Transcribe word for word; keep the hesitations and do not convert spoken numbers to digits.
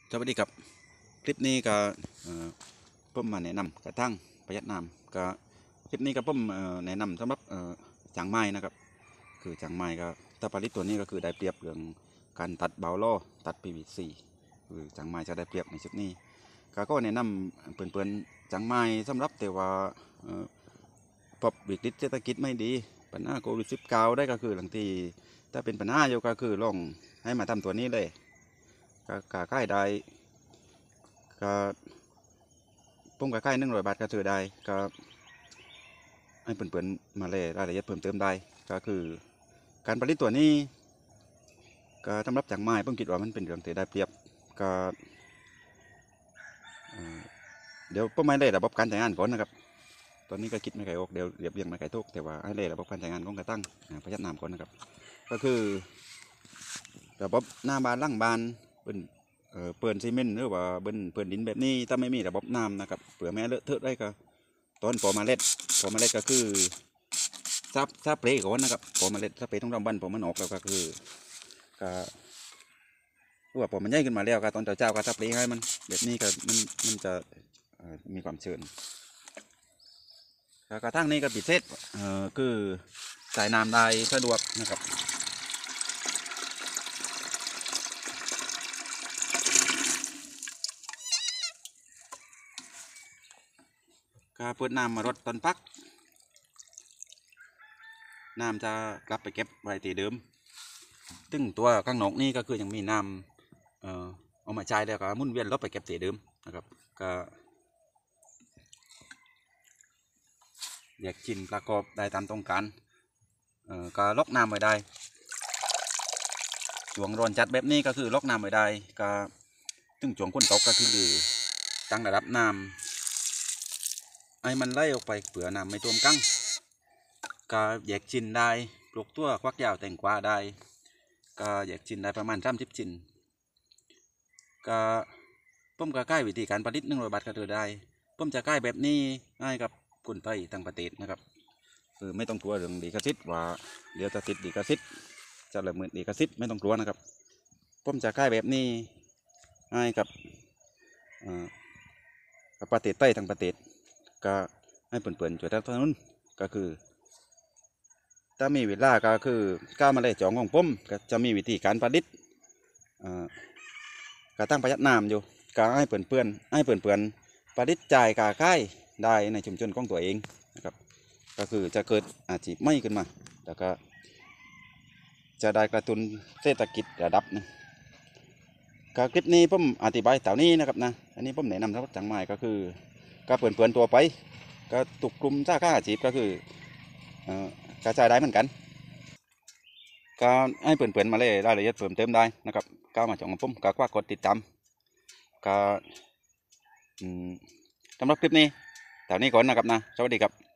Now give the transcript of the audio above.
สวัสดีครับคลิปนี้ก็ผมมาแนะนำกระทั่งประหยัดน้ำก็คลิปนี้ก็ผมแนะนำสำหรับจางไม้นะครับคือจางไม้ก็ถ้าผลิตตัวนี้ก็คือได้เปรียบเรื่องการตัดเบาล่อตัด พี วี ซี คือจางไม้จะได้เปรียบในชุดนี้ก็ก็แนะนำเพื่อนๆจางไม้สำหรับแต่ว่าพบวิกฤตเศรษฐกิจไม่ดีปัญหาโควิดสิบเก้าได้ก็คือหลังที่ถ้าเป็นปัญหาอยู่ก็คือลองให้มาทำตัวนี้เลยก็ขายได้ก็พุ่งกับใกล้หนึ่งร้อยบาทก็ซื้อได้ก็ให้เปิ่นๆมาเลยรายละเอียดเพิ่มเติมได้ก็คือการผลิตตัวนี้ก็สำหรับจากไม้ผมคิดว่ามันเป็นเรื่องที่ได้เปรียบก็เดี๋ยวผมไม่ได้ระบบการใช้งานก่อนนะครับตอนนี้ก็คิดไม่ไกลออกเดี๋ยวเรียบเรียงไม่ไกลทุกแต่ว่าให้เลยระบบการใช้งานของกระตั้งประหยัดน้ำก่อนนะครับก็คือระบบหน้าบานล่างบานเป็นเปิ่นซีเมนต์หรือว่าเบิ้นเปิ่นดินแบบนี้ถ้าไม่มีระบบน้ำนะครับเผื่อแม่เลอะเทอะได้ก็ตอนพอมาเล็ดพอมาเล็ดก็คือซับซับเปรย์ก่อนนะครับพอมาเล็ดซับเปรย์ต้องรำบันพอมันออกแล้วก็คือก็ว่าพอมันใหญ่ขึ้นมาแล้วก็ตอนเจ้าก็ซับเปรย์ให้มันแบบนี้ก็มันมันจะมีความเชิญกระทั่งนี้ก็ปิดเซตคือใส่น้ำได้สะดวกนะครับก็เปิดน้ำมารดต้นพักน้ำจะกลับไปเก็บไว้ที่เดิมซึ่งตัวข้างนอกนี่ก็คือยังมีน้ำเอ่อเอามาใช้แล้วก็มุ่นเวียนลบไปเก็บที่เดิมนะครับก็แยกชิ้นประกอบได้ตามต้องการเอ่อก็ล็อกน้ำไว้ได้ช่วงร้อนจัดแบบนี้ก็คือล็อกน้ำไว้ได้ก็ซึ่งช่วงฝนตกก็คือตั้งระดับน้ำไอ้มันไหลออกไปเผื่อน้ำไม่ท่วมกั้งก็แยกชิ้นได้ปลูกตัวควักยาวแต่งกว่าได้ก็แยกชิ้นได้ประมาณสามสิบชิ้นก็ผมก็ใกล้วิธีการผลิตหนึ่งร้อยบาทก็เธอได้ผมจะใกล้แบบนี้ให้กับคนไทยต่างประเทศนะครับคือไม่ต้องกลัวเรื่องดีกระซิบว่าเดี๋ยวจะติดดีกระซิบจะเหลือมือดีกระซิบไม่ต้องกลัวนะครับผมจะใกล้แบบนี้ให้กับกับประเทศไทยทั้งประเทศก็ให้เปิ่นๆช่วยทั้งนั้นก็คือถ้ามีเวลาก็คือก้าวมาเลยจองของผมก็จะมีวิธีการผลิตก็ตั้งประหยัดน้ำอยู่ก็ให้เปื่อนๆให้เปื่อนๆผลิตจ่ายกาค่ายได้ในชุมชนของตัวเองนะครับก็คือจะเกิดอาชีพใหม่ขึ้นมาแล้วก็จะได้กระตุ้นเศรษฐกิจระดับนึงก็คลิปนี้ผมอธิบายแถวนี้นะครับนะอันนี้ผมแนะนำสำหรับจังไม้ก็คือก็เปื่อนๆตัวไปก็ตุกกลุ่มสาขาอาชีพก็คือกระจายได้เหมือนกันก็ให้เปื่อนๆมาเลยรายละเอียดเพิ่มเติมได้นะครับก้าวมาจองของผมก็กว่ากดติดตามก็สำหรับคลิปนี้แถวนี้ก่อนนะครับนะสวัสดีครับ